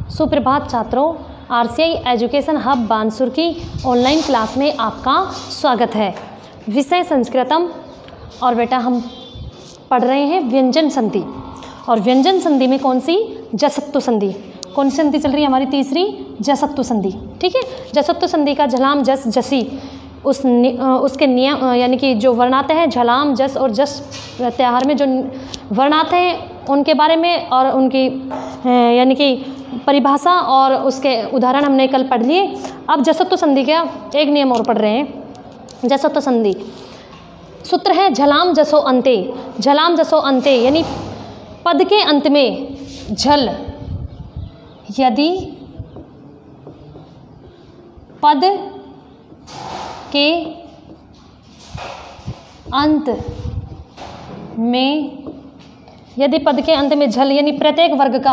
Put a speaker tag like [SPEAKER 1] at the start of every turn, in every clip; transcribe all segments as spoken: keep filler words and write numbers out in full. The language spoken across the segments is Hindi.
[SPEAKER 1] सुप्रभात छात्रों, आरसीआई एजुकेशन हब बानसूर की ऑनलाइन क्लास में आपका स्वागत है। विषय संस्कृतम और बेटा हम पढ़ रहे हैं व्यंजन संधि। और व्यंजन संधि में कौन सी? जसत्तु संधि। कौन सी संधि चल रही है हमारी? तीसरी, जसत्तु संधि। ठीक है, जसत्तु संधि का झलाम जस जसी उस नि, उसके नियम यानी कि जो वर्ण हैं झलाम जस और जस प्रत्याहार में जो वर्ण हैं उनके बारे में और उनकी यानी कि परिभाषा और उसके उदाहरण हमने कल पढ़ लिए। अब जसत्तु संधि का एक नियम और पढ़ रहे हैं। जसत्तु संधि सूत्र है झलाम जसो अंते। झलाम जसो अंते यानी पद के अंत में झल, यदि पद के अंत में यदि पद के अंत में झल यानी प्रत्येक वर्ग का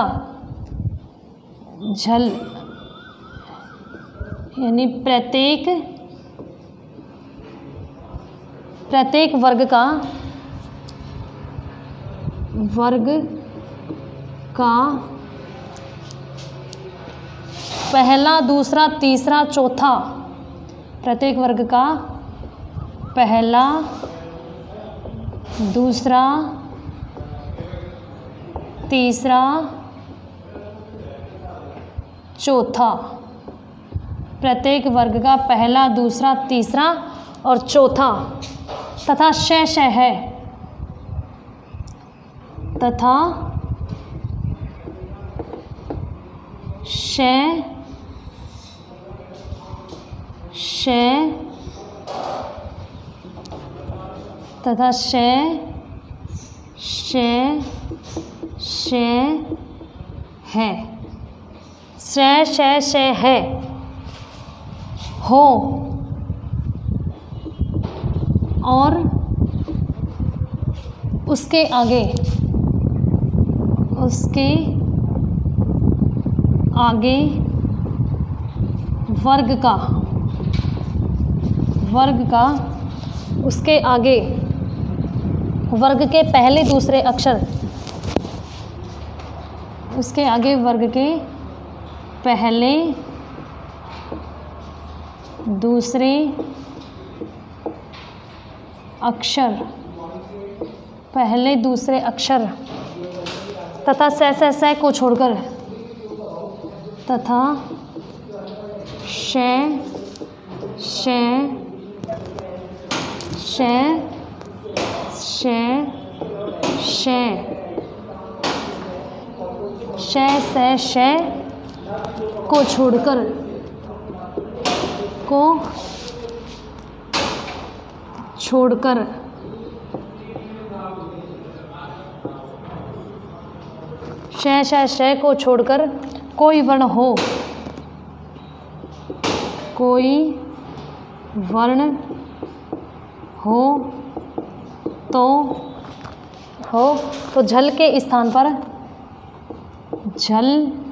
[SPEAKER 1] झल यानी प्रत्येक प्रत्येक वर्ग का वर्ग का पहला, दूसरा, तीसरा, चौथा, प्रत्येक वर्ग का पहला, दूसरा, तीसरा, चौथा, प्रत्येक वर्ग का पहला, दूसरा, तीसरा और चौथा तथा शय शय है तथा शय शय तथा शय शय शय है शय शय शय है हो और उसके आगे उसके आगे वर्ग का वर्ग का उसके आगे वर्ग के पहले दूसरे अक्षर उसके आगे वर्ग के पहले दूसरे अक्षर पहले दूसरे अक्षर तथा स स स को छोड़कर तथा शय शय शय शय शय शय से शय को छोड़कर को छोड़कर शय शय शय को छोड़कर कोई वर्ण हो कोई वर्ण हो तो हो तो झल के स्थान पर झल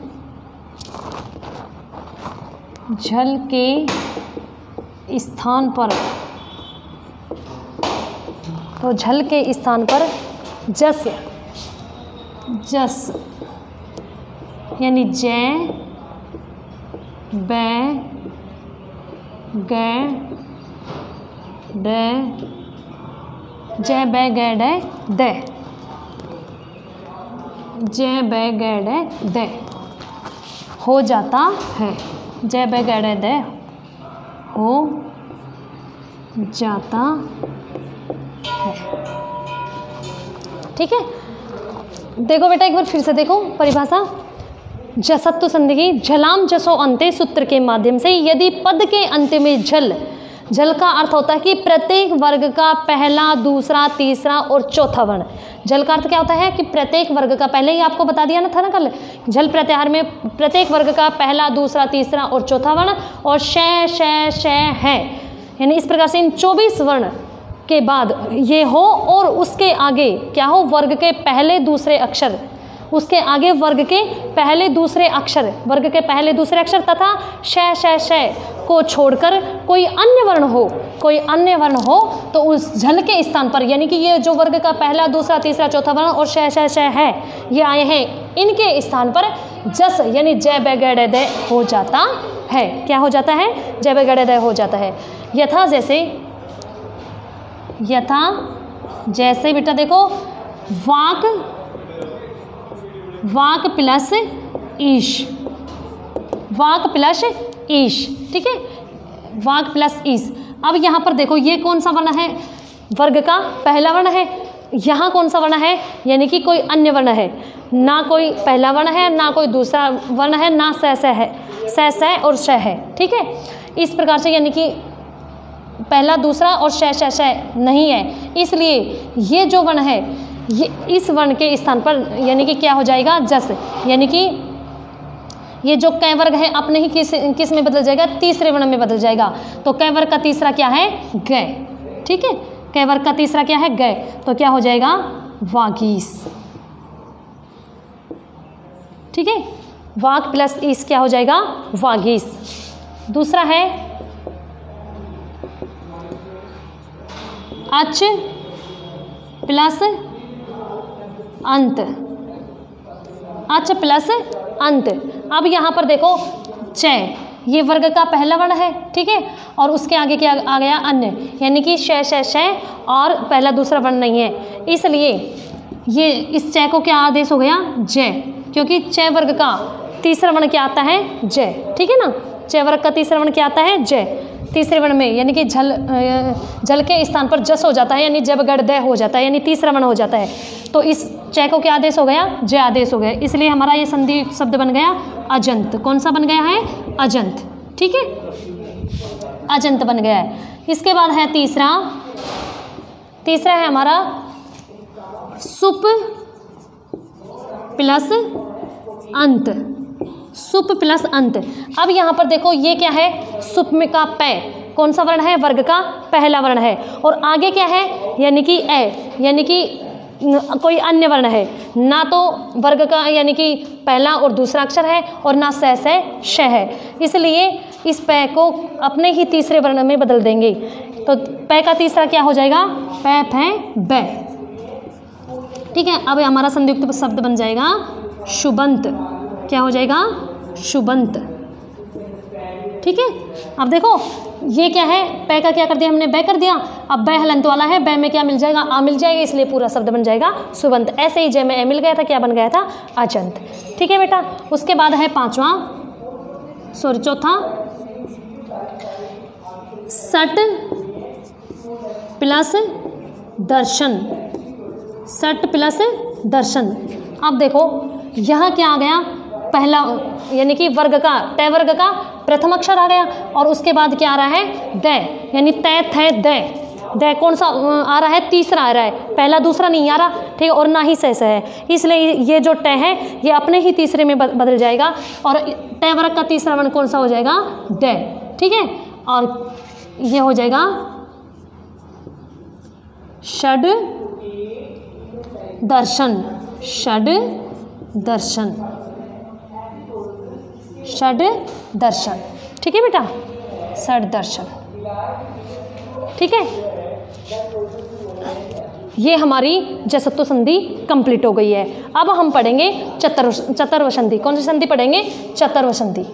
[SPEAKER 1] झल के स्थान पर तो झल के स्थान पर जस जस यानी जय बै ग ड जय बै ग ड द जय बै ग ड द हो जाता है। जय बै ग ड द हो जाता है। ठीक है, देखो बेटा एक बार फिर से देखो परिभाषा। जसत्तु संधि की झलाम जसो अंते सूत्र के माध्यम से यदि पद के अंत में झल, झल का अर्थ होता है कि प्रत्येक वर्ग का पहला, दूसरा, तीसरा और चौथा वर्ण। झल का अर्थ क्या होता है कि प्रत्येक वर्ग का, पहले ही आपको बता दिया ना था ना कल, झल प्रत्याहार में प्रत्येक वर्ग का पहला, दूसरा, तीसरा और चौथा वर्ण और शय शय शय है यानी इस प्रकार से इन चौबीस वर्ण के बाद ये हो और उसके आगे क्या हो? वर्ग के पहले दूसरे अक्षर, उसके आगे वर्ग के पहले दूसरे अक्षर वर्ग के पहले दूसरे अक्षर तथा शय शय शय को छोड़कर कोई अन्य वर्ण हो, कोई अन्य वर्ण हो तो उस झल के स्थान पर, यानी कि ये जो वर्ग का पहला, दूसरा, तीसरा, चौथा वर्ण और श श श है ये आए हैं, इनके स्थान पर जस यानी जय बै गड़ दय हो जाता है। क्या हो जाता है? जय बै गड़ दय हो जाता है। यथा जैसे, यथा जैसे बेटा देखो वाक, वाक प्लस ईश, वाक प्लस ईश, ठीक है, वाक प्लस ईश। अब यहाँ पर देखो ये कौन सा वर्ण है? वर्ग का पहला वर्ण है। यहाँ कौन सा वर्ण है? यानी कि कोई अन्य वर्ण है, ना कोई पहला वर्ण है, ना कोई दूसरा वर्ण है, ना स स है, स स और श है, ठीक है। इस प्रकार से यानी कि पहला, दूसरा और श श श नहीं है, इसलिए ये जो वर्ण है ये इस वर्ण के स्थान पर यानी कि क्या हो जाएगा? जस, यानी कि ये जो कै वर्ग है अपने ही किस किस में बदल जाएगा? तीसरे वर्ण में बदल जाएगा। तो कै वर्ग का तीसरा क्या है? गय, ठीक है, कै वर्ग का तीसरा क्या है? गय। तो क्या हो जाएगा? वागीस, ठीक है, वाक प्लस ईस क्या हो जाएगा? वागीस। दूसरा है अच प्लस अंत, अच प्लस अंत। अब यहाँ पर देखो चय, ये वर्ग का पहला वर्ण है, ठीक है, और उसके आगे क्या आ गया? अन्य, यानी कि श श श और पहला दूसरा वर्ण नहीं है, इसलिए ये इस चय को क्या आदेश हो गया? जय, क्योंकि चय वर्ग का तीसरा वर्ण क्या आता है? जय, ठीक है ना। चय वर्ग का तीसरा वर्ण क्या आता है? जय। तीसरे वर्ण में यानी कि झल झल के स्थान पर जस हो जाता है, यानी जब गड़ दय हो जाता है, यानी तीसरा वर्ण हो जाता है। तो इस चय को क्या आदेश हो गया? जय आदेश हो गया, इसलिए हमारा ये संधि शब्द बन गया अजंत। कौन सा बन गया है? अजंत, ठीक है, अजंत बन गया है। इसके बाद है तीसरा, तीसरा है हमारा सुप प्लस अंत, सुप प्लस अंत। अब यहाँ पर देखो ये क्या है? सुप में का पै कौन सा वर्ण है? वर्ग का पहला वर्ण है, और आगे क्या है? यानी कि ए, यानी कि कोई अन्य वर्ण है, ना तो वर्ग का यानी कि पहला और दूसरा अक्षर है, और ना स से श है, इसलिए इस पै को अपने ही तीसरे वर्ण में बदल देंगे। तो पै का तीसरा क्या हो जाएगा? पै फै बै, ठीक है। अब हमारा संयुक्त शब्द बन जाएगा शुबंत। क्या हो जाएगा? शुबंत, ठीक है। अब देखो ये क्या है? पै का क्या कर दिया हमने? बै कर दिया। अब बै हलंत वाला है, बै में क्या मिल जाएगा? आ मिल जाएगा, इसलिए पूरा शब्द बन जाएगा सुबंत। ऐसे ही जय में ए मिल गया था, क्या बन गया था? अजंत, ठीक है बेटा। उसके बाद है पांचवा, सॉरी चौथा, सट प्लस दर्शन, सट प्लस दर्शन। अब देखो यहाँ क्या आ गया? पहला यानी कि वर्ग का, तय वर्ग का प्रथम अक्षर आ गया, और उसके बाद क्या आ रहा है? दय, यानी तय थे दय। दय कौन सा आ रहा है? तीसरा आ रहा है, पहला दूसरा नहीं आ रहा, ठीक है, और ना ही सह से है, इसलिए ये जो तय है ये अपने ही तीसरे में बदल जाएगा, और तय वर्ग का तीसरा वर्ण कौन सा हो जाएगा? दय, ठीक है, और ये हो जाएगा षड दर्शन, षड दर्शन, षड दर्शन, ठीक है बेटा, षड दर्शन, ठीक है। ये हमारी जसत्व संधि कंप्लीट हो गई है। अब हम पढ़ेंगे चतुर्व चतुर्व संधि। कौन सी संधि पढ़ेंगे? चतुर्व संधि।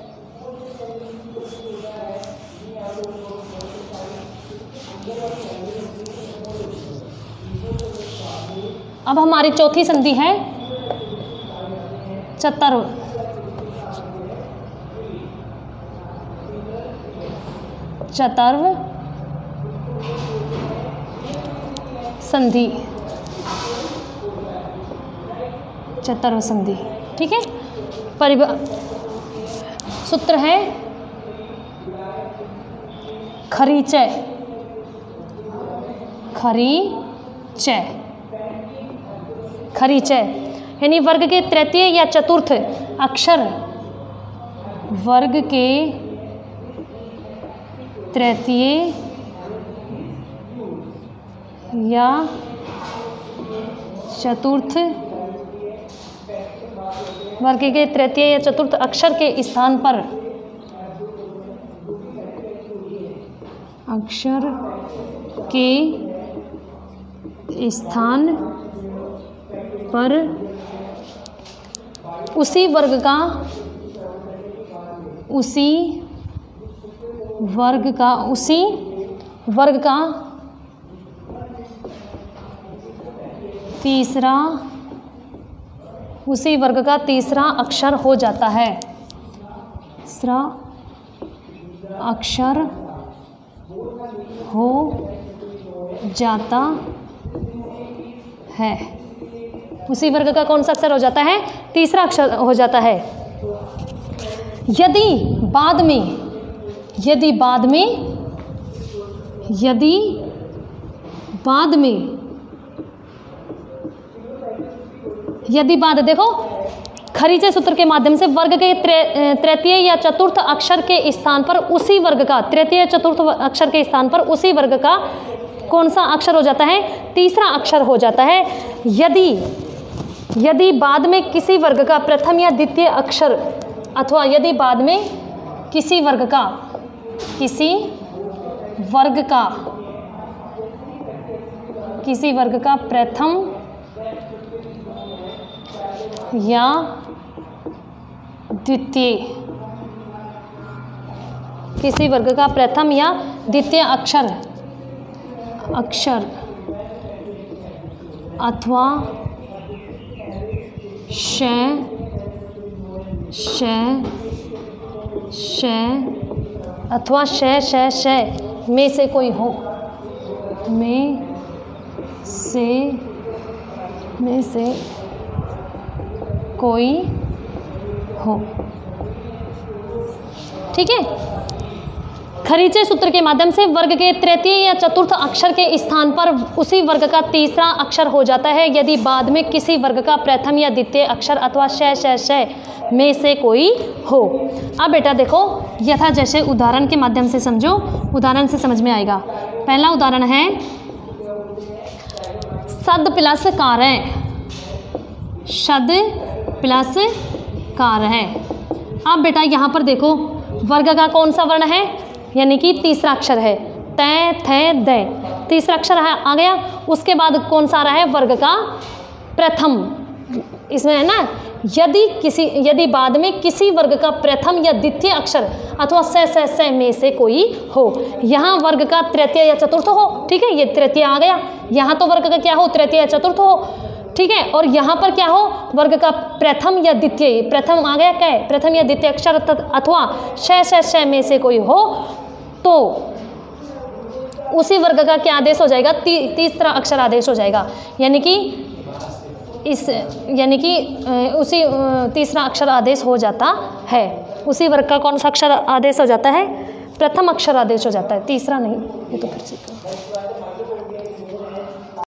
[SPEAKER 1] अब हमारी चौथी संधि है चतुर्व चतुर्व संधि, चतुर्व संधि, ठीक है। परिभा सूत्र है खरीचय, खरीचय, खरीचय, यानी वर्ग के तृतीय या चतुर्थ अक्षर, वर्ग के तृतीय या चतुर्थ, वर्ग के तृतीय या चतुर्थ अक्षर के स्थान पर अक्षर के स्थान पर उसी वर्ग का उसी वर्ग का उसी वर्ग का तीसरा उसी वर्ग का तीसरा अक्षर हो जाता है। तीसरा अक्षर हो जाता है। उसी वर्ग का कौन सा अक्षर हो जाता है? तीसरा अक्षर हो जाता है। यदि बाद में यदि बाद में यदि बाद में यदि बाद देखो खरीजे सूत्र के माध्यम से वर्ग के तृतीय या चतुर्थ अक्षर के स्थान पर उसी वर्ग का तृतीय चतुर्थ अक्षर के स्थान पर उसी वर्ग का कौन सा अक्षर हो जाता है? तीसरा अक्षर हो जाता है। यदि यदि बाद में किसी वर्ग का प्रथम या द्वितीय अक्षर अथवा यदि बाद में किसी वर्ग का किसी वर्ग का किसी वर्ग का प्रथम या द्वितीय किसी वर्ग का प्रथम या द्वितीय अक्षर अक्षर अथवा शय शय शय अथवा शय शय शय में से कोई हो में से में से कोई हो। ठीक है। खरीचे सूत्र के माध्यम से वर्ग के तृतीय या चतुर्थ अक्षर के स्थान पर उसी वर्ग का तीसरा अक्षर हो जाता है यदि बाद में किसी वर्ग का प्रथम या द्वितीय अक्षर अथवा शय शय शय में से कोई हो। अब बेटा देखो यथा जैसे उदाहरण के माध्यम से समझो, उदाहरण से समझ में आएगा। पहला उदाहरण है सद प्लस कार है, शद प्लस कार है। अब बेटा यहाँ पर देखो वर्ग का कौन सा वर्ण है, यानी कि तीसरा अक्षर है तय थे द, तीसरा अक्षर है आ गया। उसके बाद कौन सा आ रहा है? वर्ग का प्रथम, इसमें है ना। यदि किसी यदि बाद में किसी वर्ग का प्रथम या द्वितीय अक्षर अथवा स स स में से कोई हो, यहाँ वर्ग का तृतीय या चतुर्थ हो। ठीक है, ये तृतीय आ गया। यहाँ तो वर्ग का क्या हो? तृतीय या चतुर्थ हो। ठीक है, और यहाँ पर क्या हो? वर्ग का प्रथम या द्वितीय, प्रथम आ गया क्या? प्रथम या द्वितीय अक्षर अथवा श श श में से कोई हो तो उसी वर्ग का क्या आदेश हो जाएगा? ती, तीसरा अक्षर आदेश हो जाएगा। यानी कि इस यानी कि उसी तीसरा अक्षर आदेश हो जाता है। उसी वर्ग का कौन सा अक्षर आदेश हो जाता है? प्रथम अक्षर आदेश हो जाता है, तीसरा नहीं। ये तो फिर से